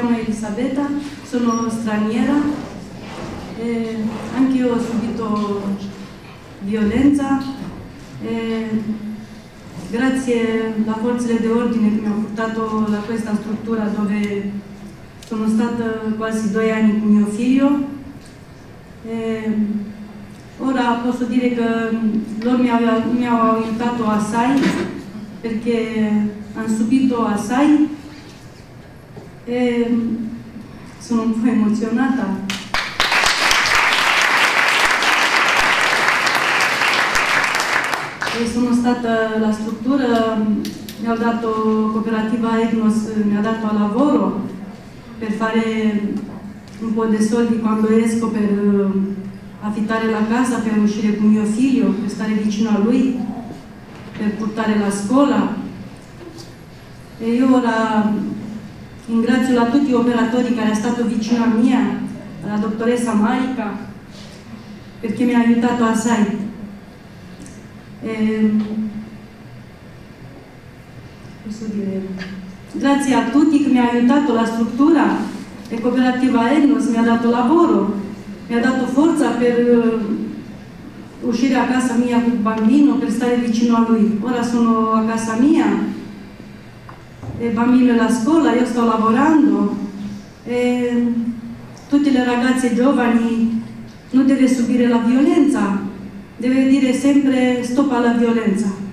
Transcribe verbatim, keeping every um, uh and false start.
chiamo Elisabetta, sono straniera, e anche io ho subito violenza. E grazie alle forze dell'ordine che mi hanno portato da questa struttura dove sono stata quasi due anni con mio figlio. E ora posso dire che loro mi hanno, mi hanno aiutato assai perché hanno subito assai e sono un po' emozionata. E sono stata alla struttura, mi ha dato cooperativa Egnos, mi ha dato lavoro per fare un po' di soldi quando esco per affittare la casa, per uscire con mio figlio, per stare vicino a lui, per portare la scuola. E io ora ringrazio a tutti gli operatori che sono stati vicino a me, alla dottoressa Marica, perché mi ha aiutato assai. E, posso dire, grazie a tutti che mi hanno aiutato la struttura e cooperativa Egnos mi ha dato lavoro, mi ha dato forza per uh, uscire a casa mia con il bambino, per stare vicino a lui. Ora sono a casa mia, il bambino è alla scuola, io sto lavorando e tutte le ragazze giovani non devono subire la violenza. Deve dire sempre stop alla violenza.